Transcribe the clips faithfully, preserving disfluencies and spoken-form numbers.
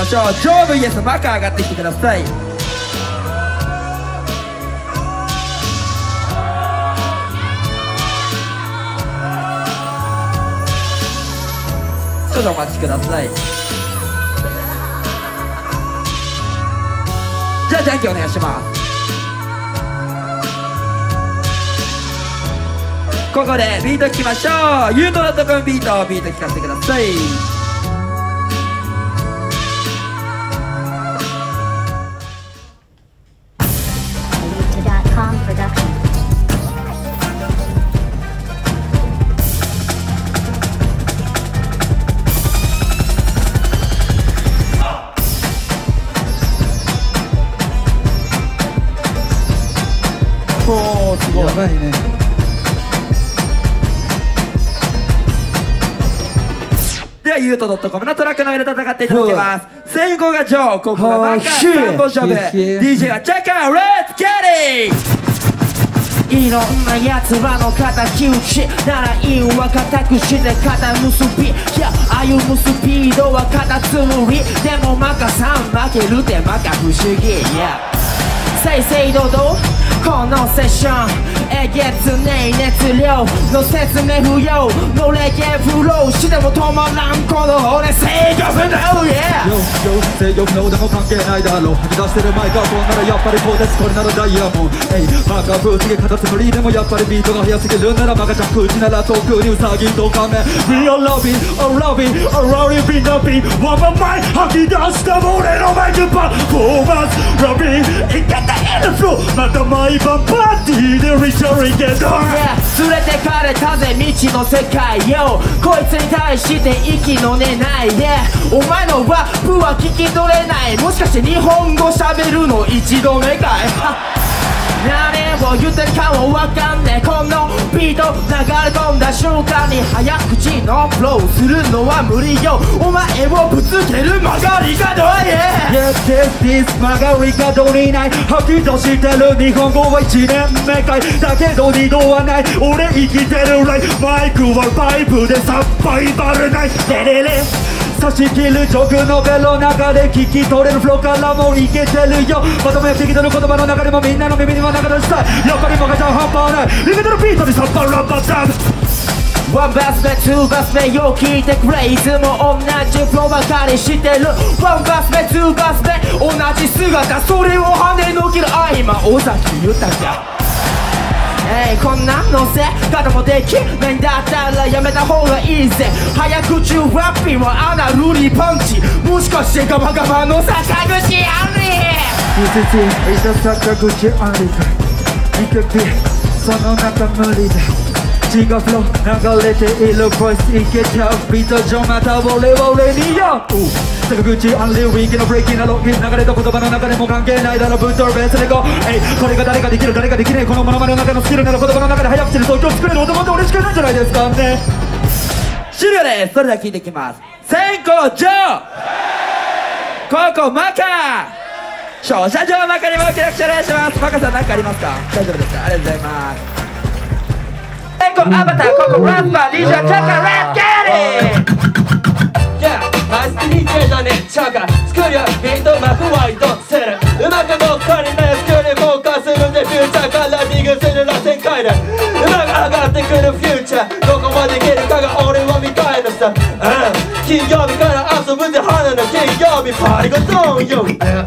しょう。ジョー ブイエス マカ上がってきてください。ちょっとお待ちください。じゃあじゃんけんお願いします。ここでビート聴きましょう。ユートラット君ビートビート聴かせてください。 おー、すごい。やばいね。 ではユート .com のトラックの上で戦っていただきます。先攻がジョー、ここがマカ、さんぼん勝負。 ディージェー がチャカ、レッツゲッティー。 いろんな奴らの敵討ちならいいは固くして肩結び、いや歩むスピードはカタツムリでもマカさん負けるってマカ不思議、yeah、正々堂々このセッションえげつねえ熱量の説明不要のレゲエフローしても止まらんこの俺制御不能、yeah、 よよ制御不能でも関係ないだろう。吐き出してるマイクロフォンならやっぱりこうです。これならダイヤモンド。エイマカ風次カタツムリでもやっぱりビートが速すぎるならマカちゃん口なら遠くにウサギとカメ We are loving, are loving, are loving, be loving One by my 吐き出した俺のマイクパフォーマンス Loving, いけたin the flow また毎晩パーティーでリシャリゲドン、 yeah、連れてかれたぜ未知の世界よ。こいつに対して息の根ない、yeah、お前のラップは聞き取れない。もしかして日本語喋るの一度目かい何を言ってるかもわかんねえ。このビート流れ込んだ瞬間に早口のフローするのは無理よ。お前をぶつける曲がり角、yeah、 Yes, this, this 曲がり角にない吐き出してる日本語は一年目かい。だけど二度はない俺生きてるライフ。マイクはパイプでサバイバルないレレレ差し切る直のベロ中で聞き取れるフローからもいけてるよ。まとめ聞き取る言葉の中でもみんなの耳には流れしたい。やっぱりもがちゃん半端ないいけてるビートにサッパラバダムワンバス目ツーバス目よ聞いてくれ。いつも同じフローばかりしてる。ワンバス目ツーバス目同じ姿それを跳ねのけるあ今尾崎豊えいこんなのせ方もできないんだったらやめた方がいいぜ。早口ラッピンはアナルリパンチもしかしてガバガバの坂口あり This is it, 坂口ありいけびその中無理だ血がフロー流れているボイスいけちゃうビート上また俺は俺によ坂口アンリーウィーキのブレイキーなロッキー流れた言葉の中でも関係ないだろブートベースでゴーエイこれが誰ができる誰ができないこの物まねの中のスキルなら言葉の中で早口で東京を作れる男って俺しかいないんじゃないですかね。 終了です。それでは聞いていきます。先攻ジョー、後攻マカ、勝者ジョーマカにも大きな拍手お願いします。マカさん何かありますか？大丈夫ですか？ありがとうございます。先攻アバター、後攻ラッパー ディージェー チャカ、レッツゲッティー。 マジで ディージェー だねチャカ作るよビートマクワイドするうまく乗っかりない作るフォーカスるんでフューチャーからビグする螺旋階段うまく上がってくるフューチャーどこまでいけるかが俺はみたいなさ、うん、金曜日から遊ぶぜ花の金曜日パリゴゾーンよ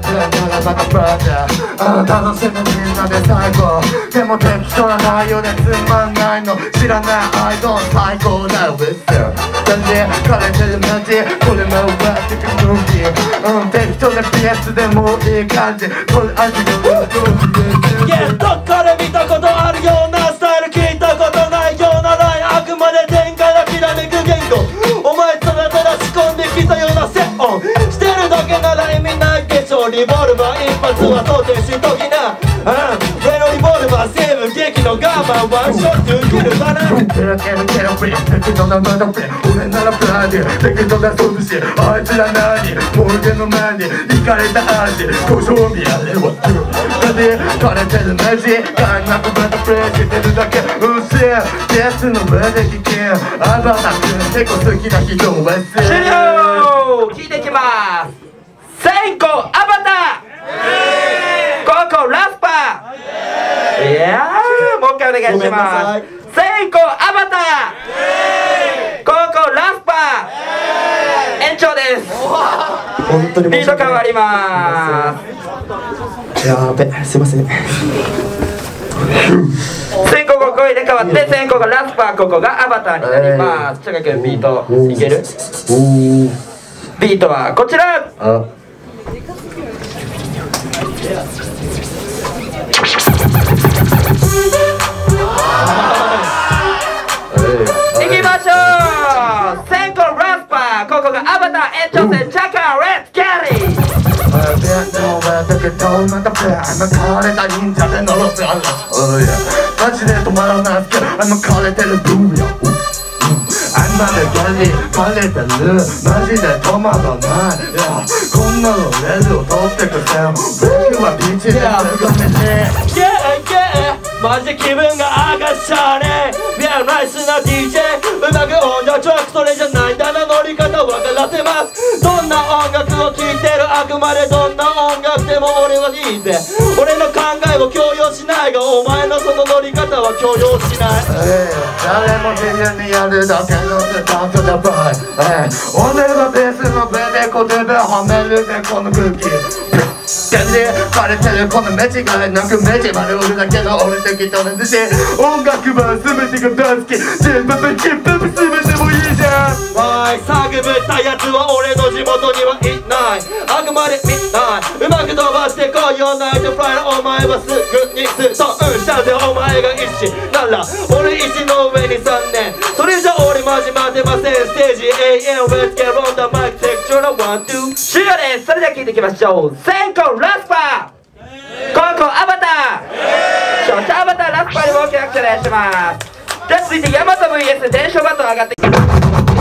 楽しむみんなで最高でも適当な内容でつまんないの知らないアイドル最高だよウィッセル感じ枯れてるマジこれも奪ってくムービーうん適当なピアスでもいい感じこれ味が Yeah どっかで見たことあるようなスタイル聞いたことないようなラインあくまで展開がきらめく言語お前ただただ仕込んできたようなセオンしてるだけなら意味ないでしょリボルバー一発は想定しときなうん俺のリボルバー西部劇のガーマンワンショット受けるかなケラケラケラフリー適当なマダフリー俺ならプラディ適当なそうしあいつら何モルデの前に行かれた味ご賞味あれはだって枯れてるマジガンナコバタプレイしてるだけうっせえゲスの上で聞けアバタ君結構好きな人は終了。聞いていきます。 先攻アバター、後攻ラスパー。いやー、もう一回お願いします。先攻アバター、後攻ラスパー。延長です。 本当にビート変わります。やべ、すいません。 先攻後攻入れ替わって先攻がラスパー、ここがアバターになります。チャカ君ビートいける？ビートはこちら。いきましょう。先攻ラスパー、ここがアバター、延長戦チャカレッツキャリー。 だけどまたプレイ巻かれた忍者でのろすあらマジで止まらないけど巻かれてる分野あんなでギャリー枯れてるマジで止まらないいやこんなのレールを取ってくせん僕はビーチですごめんねゲーゲーマジで気分が上がっちゃうね。いやナイスな ディージェー うまく音楽トラックそれじゃないんだな乗り方分からせます。どんな音楽を聴いてるあくまでどんな音楽でも俺はいいぜ。俺の考えを強要しないがお前のその乗り方は強要しない。 誰も自由にやるだけのスタントだばい俺がベースの上で言葉はめるぜこの空気キャンディー枯れてるこの目違いなく目じまる俺だけの俺的となずし音楽は全てが大好き全部ヒップホップ全てもいいじゃん。 おい叫ぶったやつは俺の地元にはいないあくまで見ないうまく飛ばしてこいよナイトフライのお前はすぐにストーンしたぜお前が石なら俺石の上にさんねんそれじゃ俺マジ待てませんステージ エーエム Let's get on the mic take turn one two 終了です。それでは聞いていきましょう。先攻ラスパー、後攻アバター。勝者アバター、ラスパーにも大きな拍手お願いします。じゃあ続いてヤマト ブイエス 伝承バトン上がっていきます。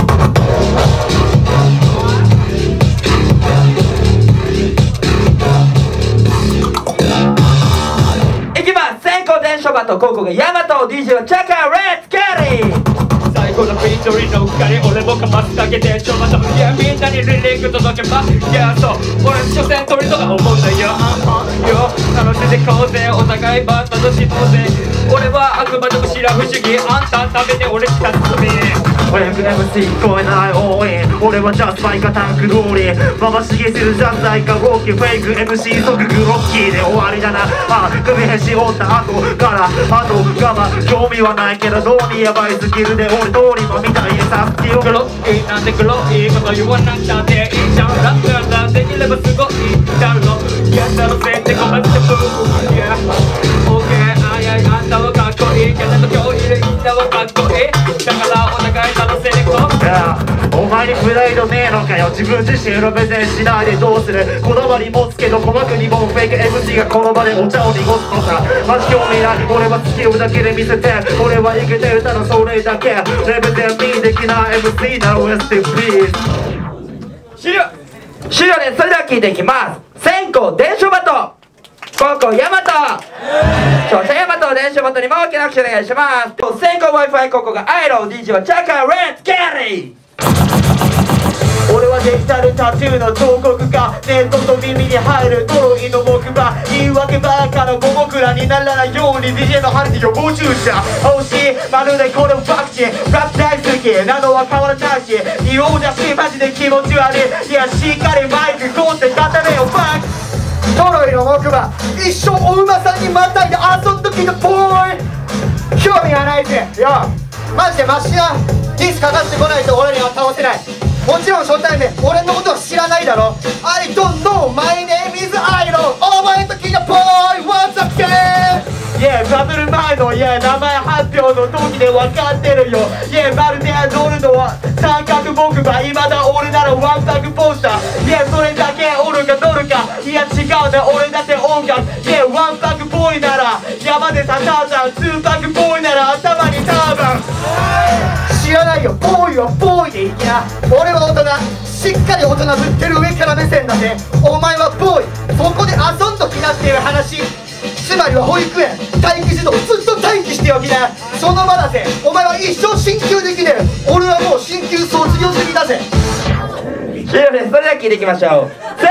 いきます。先攻伝承バトン、後攻がヤマト、 ディージェー はチャカレッツキャリー。 最後のビートリの光俺もかますだけでちょまたいやみんなにリリーク届けばいやそう俺所詮取りとか思うんだよよ楽しんでこうぜお互いバン楽しもうぜ俺はあくまでもシラフ主義あんたのために俺来たつもり俺 エムシー 聞こえない応援俺はジャスパイかタンク通り回しげするジャスタイかウォーキーフェイク エムシー 即グロッキーで終わりだなあ首へし折った後からあと我慢興味はないけどどうにやばいスキルで俺通りもみたいでさっきをグロッキーなんてグロいこと言わなくたっていいじゃんラップなんてできればすごいだろいやだろせってごめんってブーいやオーケーあいあいあんたはかっこいいキャラの今日いるみんなはかっこいいだからお互い楽しんでこうお前にプライドねえのかよ自分自身をプレゼンしないでどうするこだわり持つけど鼓膜にもフェイク エムシー がこの場でお茶を濁すのさマジ興味ない俺はスキルだけで見せて俺は生きてるただそれだけレベゼンミーできない エムシー なら レストインピース終了終了です。それでは聞いていきます。先攻伝承バトン、後攻ヤマト。勝者ヤマト、伝承バトンにも大きな拍手お願いします。先攻 Wi-Fi、後攻がアイロン、 ディージェー はチャカレッツキャリー。 俺はデジタルタトゥーの彫刻家ネットと耳に入る呪いの木馬言い訳ばっかの五目らにならないように ディージェー の針で予防注射欲しいまるでこれをワクチンラップ大好きなのは変わらないし色だしマジで気持ち悪いいやしっかりマイクこうって固めよバック呪いの木馬一生お馬さんにまたいで遊んどきのボーイ興味がないぜよマジでマシなディスかかってこないと俺には倒せないもちろん初対面俺のことは知らないだろ I don't know my name is Iron お前と聞いたボーイ What's up game Yeah バブル前の Yeah 名前発表の時で分かってるよ Yeah まるで乗るのは三角木馬今だ俺ならワンパクポスター Yeah それだけおるか乗るかいや違うね俺だって音楽 Yeah ワンパクボーイなら山でさターザンツーパクボーイなら頭にターバン知らないよボーイはボーイでいきな俺は大人しっかり大人ぶってる上から目線だぜお前はボーイそこで遊んどきなっていう話つまりは保育園待機児童ずっと待機しておきなその場だぜお前は一生進級できねえ俺はもう進級卒業済みだぜ終了です。それでは聞いていきましょう。先攻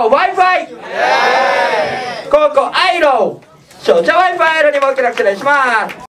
Wi-Fi 高校アイロー少女 Wi-Fi アイローにもお気楽お願いします。